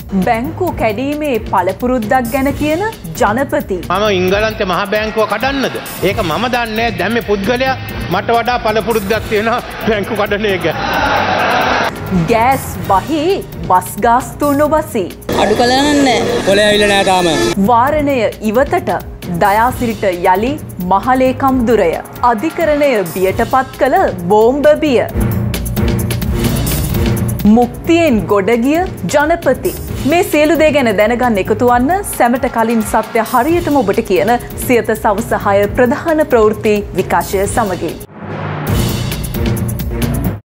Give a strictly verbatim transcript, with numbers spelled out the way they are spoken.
බැංකු කැඩීමේ පළපුරුද්දක් ගැන කියන ජනපති. මම ඉංගලන්තේ මහ බැංකුව කඩන්නද? ඒක මම දන්නේ නැහැ. දැන් මේ පුද්ගලයා මට වඩා පළපුරුද්දක් තියෙනවා බැංකු කඩන එක. ගෑස් බහි බස් ගාස්තු නොබසී. අඩු කළා නෑ. කොලේ ඇවිල්ලා නෑ තාම. වාරණය ඉවතට දයාසිරිට යලි මහලේකම් දුරය. අධිකරණය බියටපත් කළ බෝම්බ බිය. මුක්තියෙන් ගොඩගිය ජනපති. මේ සියලු දේ ගැන දැනගන්න එකතු වන්න සැමට කලින් සත්‍ය හරියටම ඔබට කියන සියත සවස හය ප්‍රධාන ප්‍රවෘත්ති විකාශය සමගින්.